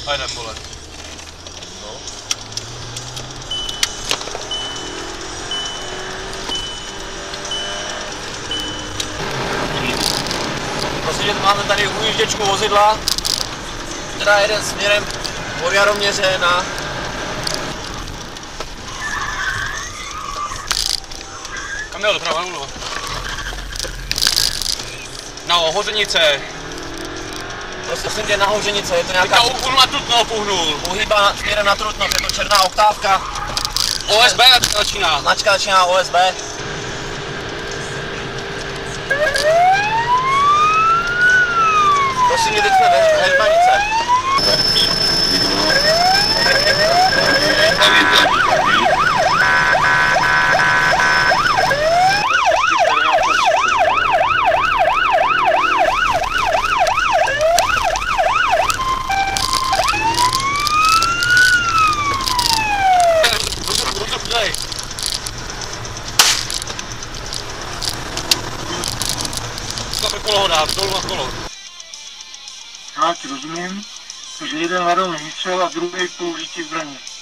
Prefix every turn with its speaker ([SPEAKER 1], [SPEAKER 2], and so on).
[SPEAKER 1] A jdem, vole.
[SPEAKER 2] No. Prostě máme tady ujížděčku vozidla, teda jeden směrem od Jaroměře na
[SPEAKER 1] Kam jel doprava, no? Na Hořenice.
[SPEAKER 2] prostě jsem tě na Hořenice, je to nějaká...
[SPEAKER 1] Teďka uhnul na Trutno, puhnul.
[SPEAKER 2] Uhýbá směrem na Trutnov, je to černá oktávka.
[SPEAKER 1] OSB začíná.
[SPEAKER 2] Značka začíná OSB. Prosím mě, teď jsme ve Heřmanice.
[SPEAKER 1] Kolo ho dát, dolů na kolo.
[SPEAKER 3] Já ti rozumím, že jeden hledal výstřel a druhý použití zbraně.